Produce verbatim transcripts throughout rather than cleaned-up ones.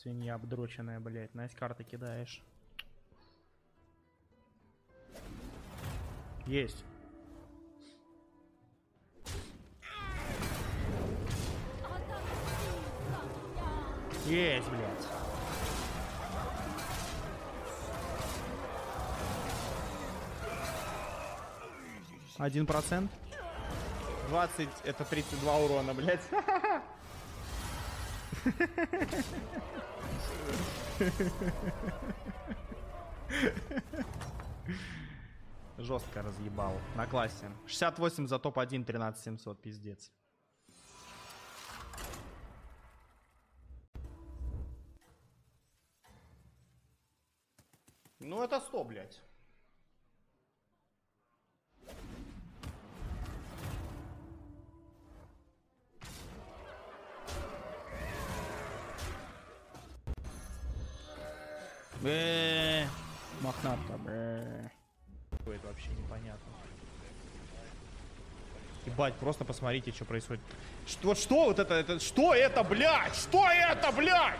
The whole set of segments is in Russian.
Свинья обдроченная, блядь. Насть карты кидаешь. Есть. Есть, блядь. Один процент. двадцать, это тридцать два урона, блядь. Жестко разъебал. На классе. шестьдесят восемь за топ один, тринадцать семьсот, пиздец. Ну это сто, блядь. Бэ, мохнатка, бэ. Это вообще непонятно. Ебать, просто посмотрите, что происходит. Что, вот что вот это, это, что это, блядь? Что это, блядь?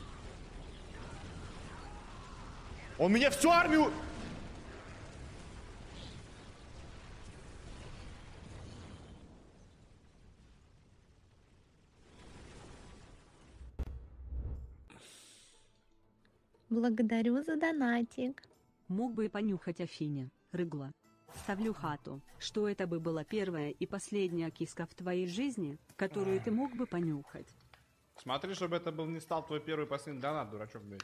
Он меня всю армию... Благодарю за донатик. Мог бы и понюхать Афине, рыгла. Ставлю хату, что это бы была первая и последняя киска в твоей жизни, которую ты мог бы понюхать. Смотри, чтобы это был не стал твой первый последний донат, дурачок, блядь.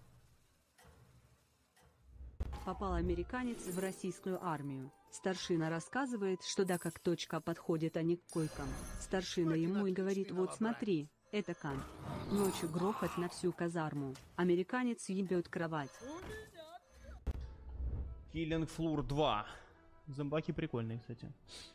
Попал американец в российскую армию. Старшина рассказывает, что да, как точка подходит они к койкам. Старшина ему и говорит: вот смотри, это кан. Ночью грохот на всю казарму. Американец ебет кровать. Killing Floor два. Зомбаки прикольные, кстати.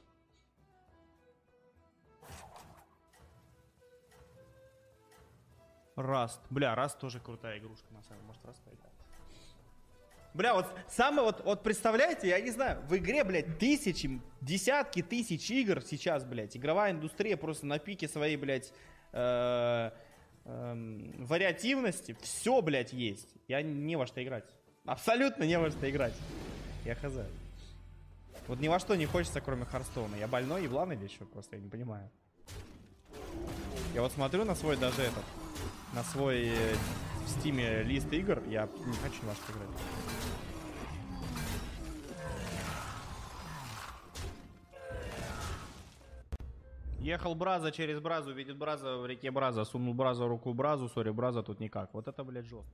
Раст. Бля, Раст тоже крутая игрушка, на самом деле. Может, Раст поиграть. Бля, вот самое вот, вот представляете, я не знаю, в игре, блядь, тысячи, десятки тысяч игр сейчас, блядь. Игровая индустрия просто на пике своей, блядь, э, э, вариативности. Все, блядь, есть. Я не во что играть. Абсолютно не во что играть. Я хз. Вот ни во что не хочется, кроме Харстоуна. Я больной, еблан или что? Просто я не понимаю. Я вот смотрю на свой даже этот, на свой э, в стиме лист игр. Я не хочу ни во что играть. Ехал Браза через Бразу, видит Браза в реке Браза, сунул Браза руку в Бразу, сори, Браза тут никак. Вот это, блядь, жестко.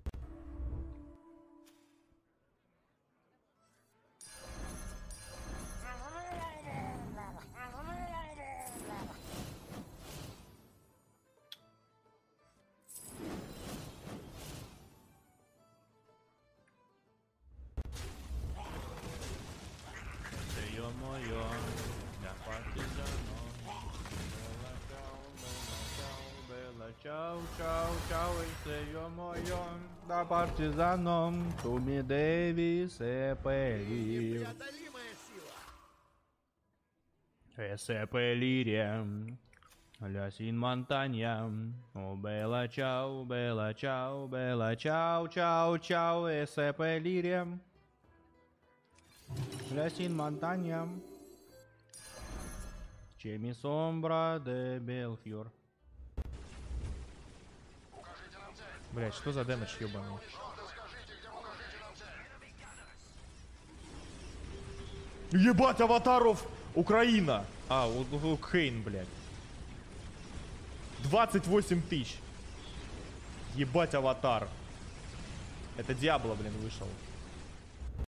Ё-моё, для партизанов. Чау, чау, чау, ё-моё, да партизаном, туми деви сепелир. Сепелирем, ля син монтанья, о бела чау, бела чау, бела чау, чау, чау, сепелирем. Ля син монтанья, чеми сомбра де Белфьор. Блять, что за дэмэдж ебаный? Ебать, аватаров! Украина! А, у, у, у Хейн, блядь. двадцать восемь тысяч. Ебать, аватар. Это Диабло, блин, вышел.